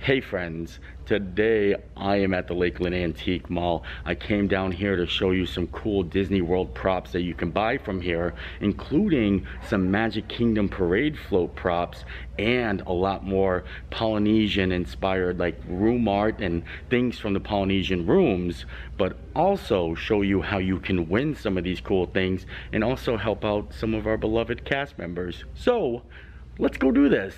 Hey friends, today I am at the Lakeland Antique Mall. I came down here to show you some cool Disney World props that you can buy from here, including some Magic Kingdom parade float props and a lot more Polynesian inspired like room art and things from the Polynesian rooms, but also show you how you can win some of these cool things and also help out some of our beloved cast members. So let's go do this.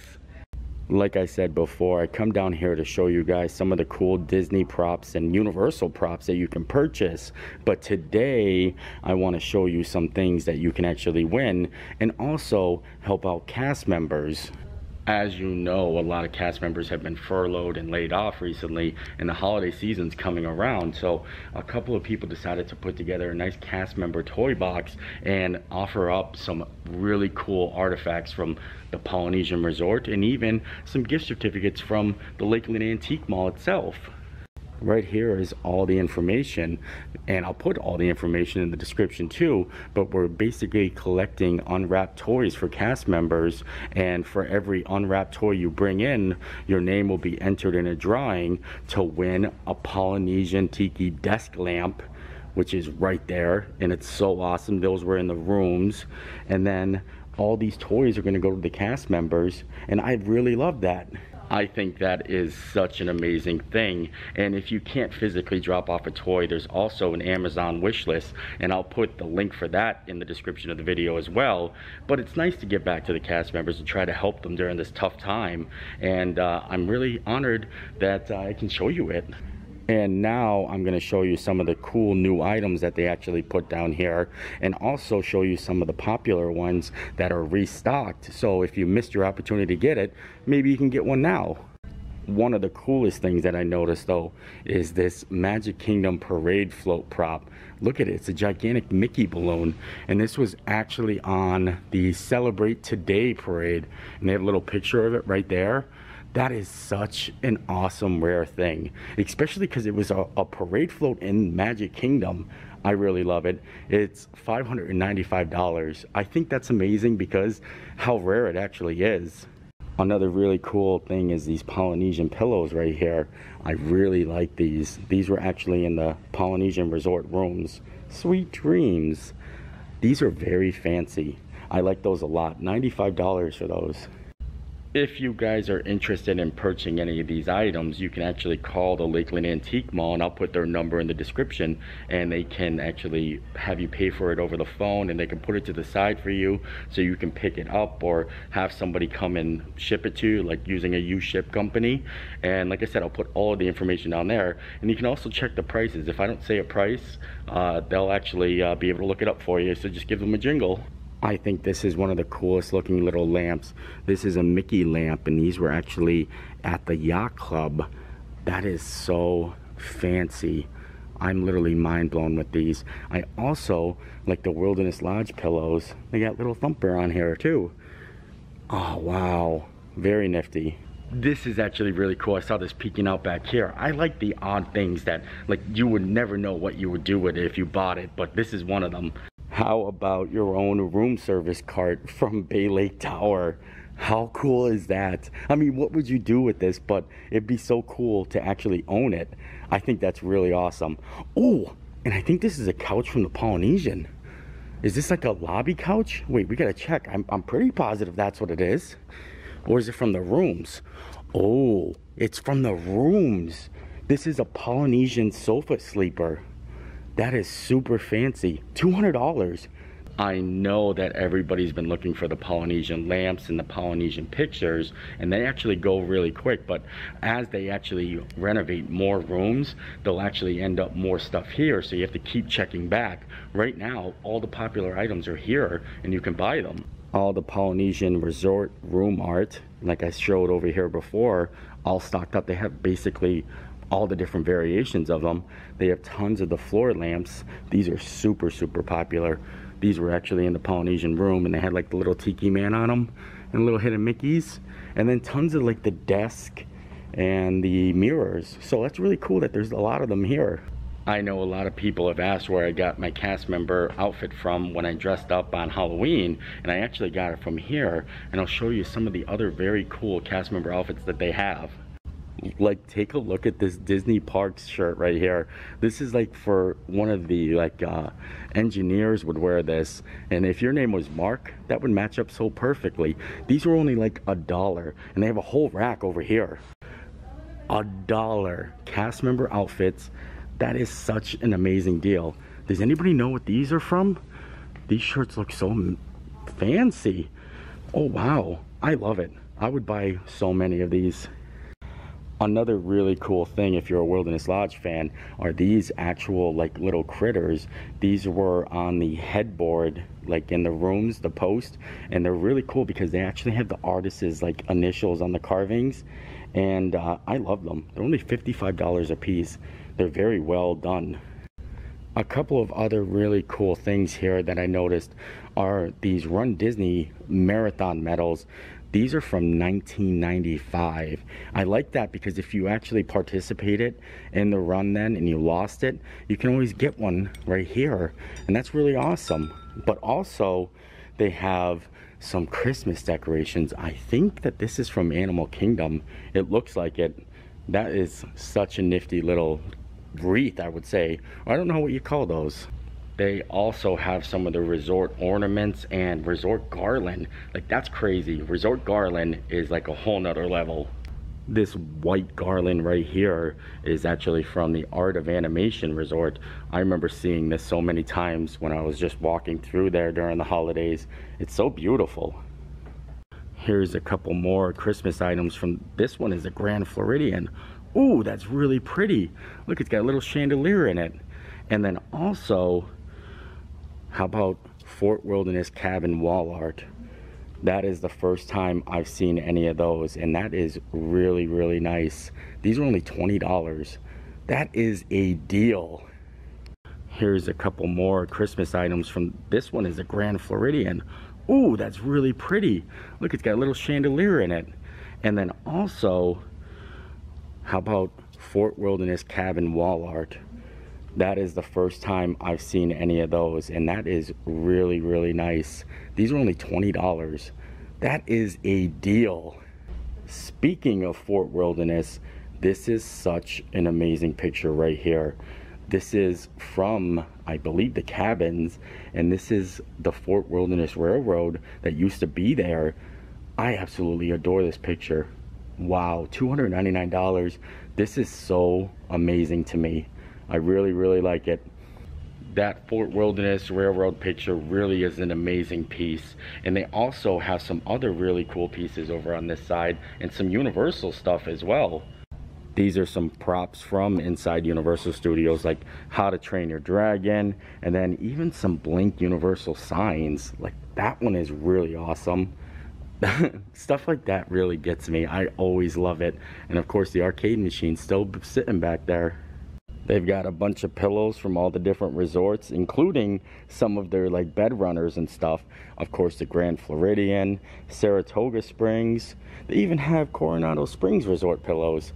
Like I said before, I come down here to show you guys some of the cool Disney props and Universal props that you can purchase. But today, I want to show you some things that you can actually win and also help out cast members. As you know, a lot of cast members have been furloughed and laid off recently, and the holiday season's coming around. So a couple of people decided to put together a nice cast member toy box and offer up some really cool artifacts from the Polynesian Resort and even some gift certificates from the Lakeland Antique Mall itself. Right here is all the information, and I'll put all the information in the description too, but we're basically collecting unwrapped toys for cast members, and for every unwrapped toy you bring in, your name will be entered in a drawing to win a Polynesian Tiki desk lamp, which is right there, and it's so awesome. Those were in the rooms, and then all these toys are going to go to the cast members, and I really love that. I think that is such an amazing thing. And if you can't physically drop off a toy, there's also an Amazon wish list, and I'll put the link for that in the description of the video as well. But it's nice to get back to the cast members and try to help them during this tough time, and I'm really honored that I can show you it. And now I'm going to show you some of the cool new items that they actually put down here, and also show you some of the popular ones that are restocked. So if you missed your opportunity to get it, maybe you can get one now. One of the coolest things that I noticed though is this Magic Kingdom parade float prop. Look at it, it's a gigantic Mickey balloon, and this was actually on the Celebrate Today parade, and they have a little picture of it right there. That is such an awesome rare thing, especially because it was a parade float in Magic Kingdom. I really love it. It's $595. I think that's amazing because how rare it actually is. Another really cool thing is these Polynesian pillows right here. I really like these. These were actually in the Polynesian Resort rooms. Sweet dreams. These are very fancy. I like those a lot. $95 for those. If you guys are interested in purchasing any of these items, you can actually call the Lakeland Antique Mall, and I'll put their number in the description, and they can actually have you pay for it over the phone, and they can put it to the side for you so you can pick it up or have somebody come and ship it to you, like using a U-Ship company. And like I said, I'll put all of the information down there, and you can also check the prices. If I don't say a price, they'll actually be able to look it up for you, so just give them a jingle. I think this is one of the coolest looking little lamps. This is a Mickey lamp, and these were actually at the Yacht Club. That is so fancy. I'm literally mind blown with these. I also like the Wilderness Lodge pillows. They got little thumper on here too. Oh wow, very nifty. This is actually really cool. I saw this peeking out back here. I like the odd things that like you would never know what you would do with it if you bought it, but this is one of them. How about your own room service cart from Bay Lake Tower? How cool is that? I mean, what would you do with this? But it'd be so cool to actually own it. I think that's really awesome. Oh, and I think this is a couch from the Polynesian. Is this like a lobby couch? Wait, we gotta check. I'm pretty positive that's what it is. Or is it from the rooms? Oh, it's from the rooms. This is a Polynesian sofa sleeper. That is super fancy. $200. I know that everybody's been looking for the Polynesian lamps and the Polynesian pictures, and they actually go really quick, but as they actually renovate more rooms, they'll actually end up more stuff here, so you have to keep checking back. Right now, all the popular items are here, and you can buy them. All the Polynesian Resort room art, like I showed over here before, all stocked up. They have basically all the different variations of them. They have tons of the floor lamps. These are super popular. These were actually in the Polynesian room, and they had like the little Tiki man on them and little hidden Mickeys, and then tons of like the desk and the mirrors. So that's really cool that there's a lot of them here. I know a lot of people have asked where I got my cast member outfit from when I dressed up on Halloween, and I actually got it from here, and I'll show you some of the other very cool cast member outfits that they have. Like, take a look at this Disney Parks shirt right here. This is like for one of the engineers would wear this, and if your name was Mark, that would match up so perfectly. These were only like $1, and they have a whole rack over here. $1 cast member outfits. That is such an amazing deal. Does anybody know what these are from? These shirts look so fancy. Oh wow, I love it. I would buy so many of these. Another really cool thing, if you're a Wilderness Lodge fan, are these actual like little critters. These were on the headboard, like in the rooms, the post, and they're really cool because they actually have the artist's like initials on the carvings, and I love them. They're only $55 a piece. They're very well done. A couple of other really cool things here that I noticed are these Run Disney Marathon medals. These are from 1995. I like that because if you actually participated in the run then and you lost it, you can always get one right here. And that's really awesome. But also, they have some Christmas decorations. I think that this is from Animal Kingdom. It looks like it. That is such a nifty little wreath, I would say. I don't know what you call those. They also have some of the resort ornaments and resort garland. Like, that's crazy. Resort garland is like a whole nother level. This white garland right here is actually from the Art of Animation Resort. I remember seeing this so many times when I was just walking through there during the holidays. It's so beautiful. Here's a couple more Christmas items from, this one is a Grand Floridian. Ooh, that's really pretty. Look, it's got a little chandelier in it. And then also, how about Fort Wilderness Cabin wall art? That is the first time I've seen any of those, and that is really, really nice. These are only $20. That is a deal. Here's a couple more Christmas items from, this one is a Grand Floridian. Ooh, that's really pretty. Look, it's got a little chandelier in it. And then also, how about Fort Wilderness Cabin wall art? That is the first time I've seen any of those, and that is really, really nice. These are only $20. That is a deal. Speaking of Fort Wilderness, this is such an amazing picture right here. This is from, I believe, the cabins, and this is the Fort Wilderness Railroad that used to be there. I absolutely adore this picture. Wow, $299. This is so amazing to me. I really, really like it. That Fort Wilderness Railroad picture really is an amazing piece. And they also have some other really cool pieces over on this side and some Universal stuff as well. These are some props from inside Universal Studios, like How to Train Your Dragon, and then even some Blink Universal signs. Like, that one is really awesome. Stuff like that really gets me. I always love it. And of course, the arcade machine still sitting back there. They've got a bunch of pillows from all the different resorts, including some of their like bed runners and stuff. Of course, the Grand Floridian, Saratoga Springs. They even have Coronado Springs Resort pillows.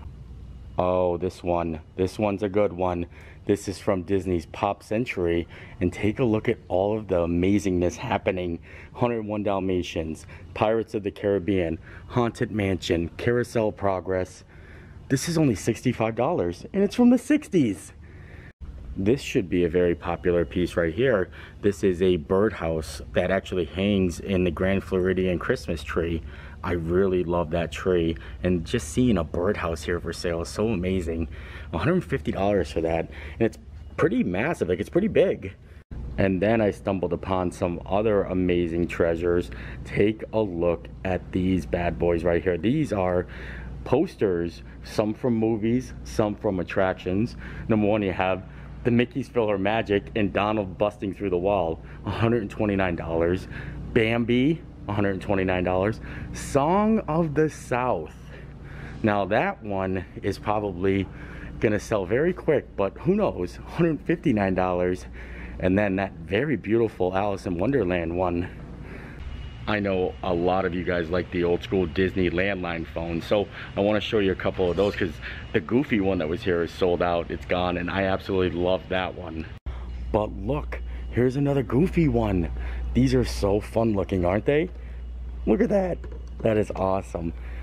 Oh, this one's a good one. This is from Disney's Pop Century, and take a look at all of the amazingness happening. 101 Dalmatians, Pirates of the Caribbean, Haunted Mansion, Carousel Progress. This is only $65, and it's from the 60s. This should be a very popular piece right here. This is a birdhouse that actually hangs in the Grand Floridian Christmas tree. I really love that tree, and just seeing a birdhouse here for sale is so amazing. $150 for that, and it's pretty massive, like it's pretty big. And then I stumbled upon some other amazing treasures. Take a look at these bad boys right here. These are posters, some from movies, some from attractions. Number one, you have the Mickey's PhilharMagic and Donald busting through the wall, $129. Bambi, $129. Song of the South. Now that one is probably gonna sell very quick, but who knows, $159. And then that very beautiful Alice in Wonderland one. I know a lot of you guys like the old school Disney landline phone, so I want to show you a couple of those because the Goofy one that was here is sold out. It's gone, and I absolutely love that one. But look, here's another Goofy one. These are so fun looking, aren't they? Look at that. That is awesome.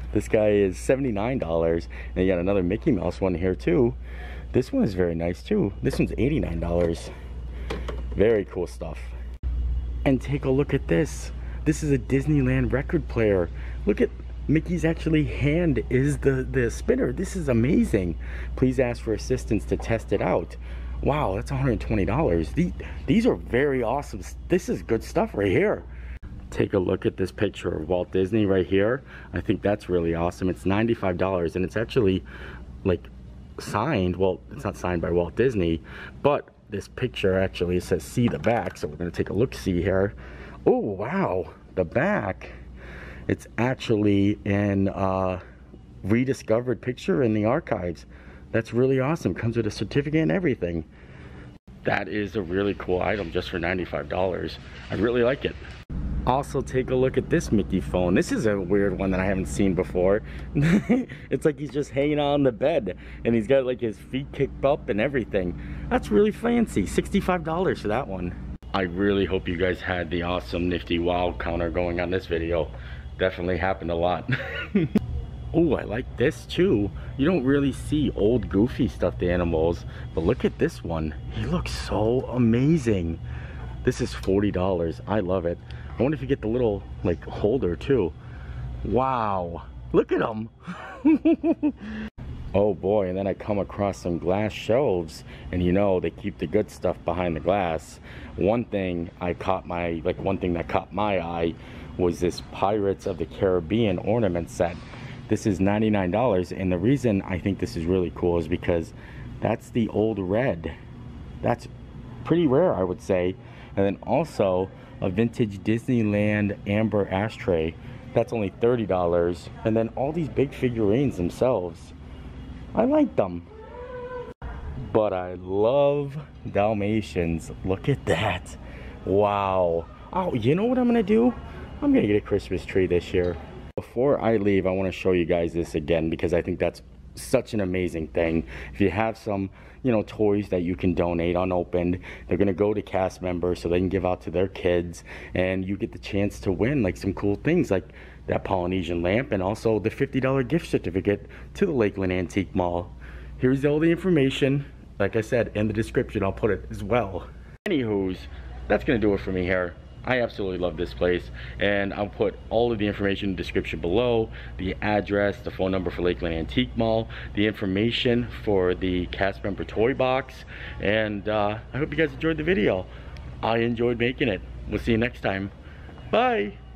This guy is $79. And you got another Mickey Mouse one here too. This one is very nice too. This one's $89. Very cool stuff. And take a look at this. This is a Disneyland record player. Look at Mickey's actually hand is the spinner. This is amazing. Please ask for assistance to test it out. Wow, that's $120. These are very awesome. This is good stuff right here. Take a look at this picture of Walt Disney right here. I think that's really awesome. It's $95 and it's actually like signed. Well, it's not signed by Walt Disney, but this picture actually says see the back. So we're gonna take a look see here. Oh wow, the back. It's actually an rediscovered picture in the archives. That's really awesome. Comes with a certificate and everything. That is a really cool item just for $95. I really like it. Also take a look at this Mickey phone. This is a weird one that I haven't seen before. It's like he's just hanging on the bed and he's got like his feet kicked up and everything. That's really fancy. $65 for that one. I really hope you guys had the awesome nifty wow counter going on this video. Definitely happened a lot. Oh, I like this too. You don't really see old goofy stuffed animals, but look at this one. He looks so amazing. This is $40. I love it. I wonder if you get the little like holder too. Wow, look at him. Oh boy, and then I come across some glass shelves, and you know they keep the good stuff behind the glass. One thing that caught my eye was this Pirates of the Caribbean ornament set. This is $99, and the reason I think this is really cool is because that's the old red. That's pretty rare, I would say. And then also a vintage Disneyland amber ashtray. That's only $30. And then all these big figurines themselves. I like them. But I love Dalmatians. Look at that. Wow. Oh, you know what I'm gonna do? I'm gonna get a Christmas tree this year. Before I leave, I want to show you guys this again because I think that's such an amazing thing. If you have some, you know, toys that you can donate unopened, they're gonna go to cast members so they can give out to their kids, and you get the chance to win like some cool things like that Polynesian lamp and also the $50 gift certificate to the Lakeland Antique Mall. Here's all the information. Like I said, in the description I'll put it as well. Anywho's, that's gonna do it for me here. I absolutely love this place, and I'll put all of the information in the description below, the address, the phone number for Lakeland Antique Mall, the information for the cast member toy box, and I hope you guys enjoyed the video. I enjoyed making it. We'll see you next time. Bye.